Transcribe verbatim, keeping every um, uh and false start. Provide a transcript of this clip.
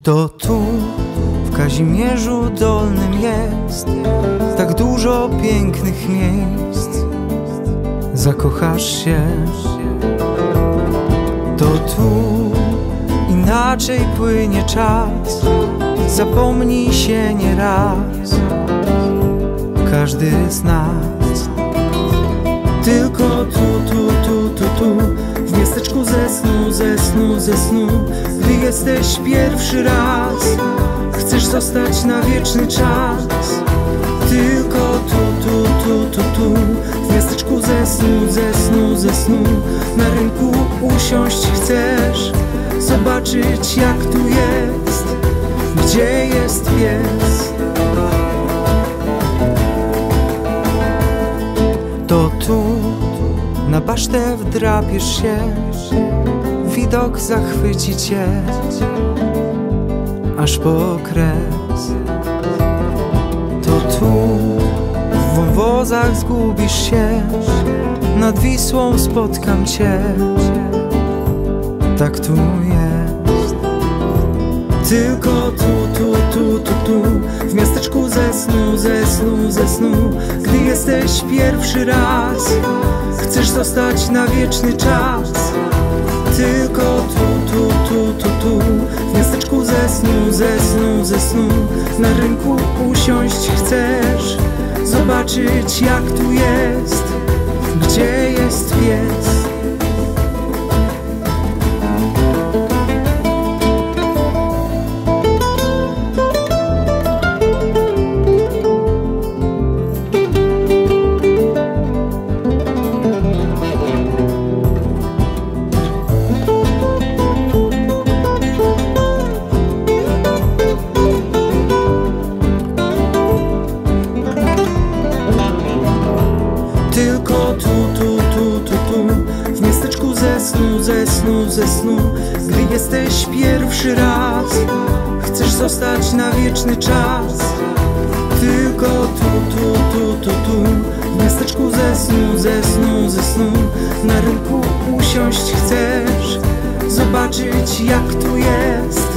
To tu, w Kazimierzu Dolnym jest tak dużo pięknych miejsc. Zakochasz się. To tu inaczej płynie czas. Zapomnij się nieraz każdy z nas. Tylko tu, tu, tu, tu, tu, w miasteczku ze snu, ze snu, ze snu. Gdy jesteś pierwszy raz, chcesz zostać na wieczny czas. Tylko tu, tu, tu, tu, tu, w miasteczku ze snu, ze snu, ze snu. Na rynku usiąść chcesz, zobaczyć jak tu jest, gdzie jest pies. To tu, na basztę wdrapiesz się, widok zachwyci cię aż po kres. To tu, w wąwozach zgubisz się, nad Wisłą spotkam cię. Tak tu jest. Tylko tu, tu, tu, tu, tu, w miasteczku ze snu, ze snu, ze snu. Gdy jesteś pierwszy raz, chcesz zostać na wieczny czas. Tylko tu, tu, tu, tu, tu, w miasteczku ze snu, ze snu, ze snu. Na rynku usiąść chcesz, zobaczyć jak tu jest, gdzie jest pies. Tylko tu, tu, tu, tu, tu, w miasteczku ze snu, ze snu, ze snu. Gdy jesteś pierwszy raz, chcesz zostać na wieczny czas. Tylko tu, tu, tu, tu, tu, w miasteczku ze snu, ze snu, ze snu. Na rynku usiąść chcesz, zobaczyć jak tu jest,